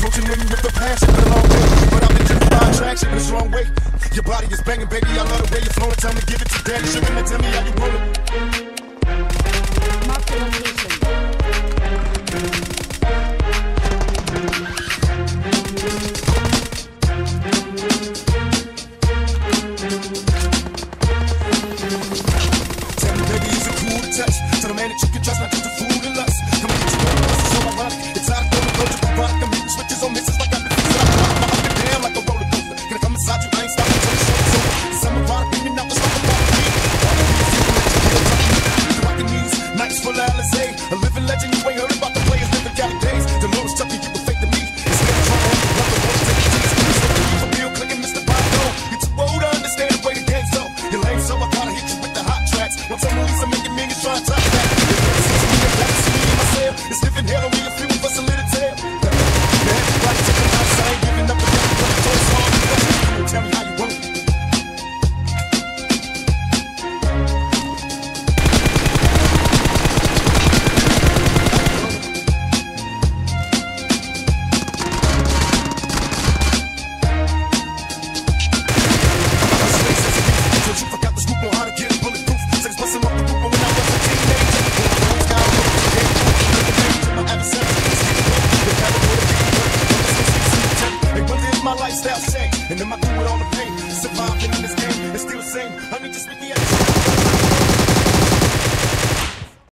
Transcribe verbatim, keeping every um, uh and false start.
approaching me with the passion, been a long way, but I've been driven by attraction, but it's the wrong way. Your body is banging, baby, I love the way you're flowing. Tell me, give it to daddy, sugar, now tell me how you want it. Mark the location. Tell me, baby, is it cool to touch? Tell the man that you can trust, not just the food and lust. Come and get you one, this is so ironic. It's out of the road, you rock, I'm hitting switches on misses like I've been fixing up. I'm up and down like a roller coaster. Can I come inside you? I ain't stopping till the show's over. Cause I'm erotic, beaming out just like a ball of weed. All the beats, you can let you feel like you rockin' these nights full of Alizé. A living legend, you ain't heard about the players living Cali days. The Lord's Chucky, you can fake to me. It's never trying to run the world, take it to the streets. For real, clicking Mister Bando. You're too old to understand the way the game's so. You're lame, so I gotta hit you with the hot tracks. Once I'm released, I'm making millions trying to top that. It's living hell on me, a few of us a little tail. Man, everybody take a house, I ain't giving up the rest, but the toys on the rest. Come on, tell me how you want it. You forgot the scoop on how to get it bulletproof. Sex busting off the roof when I was a teenager. My adversaries, hey, what did my lifestyle say? And then I do it all the pain. Surviving in this game, it's still the same. I need to spit the action.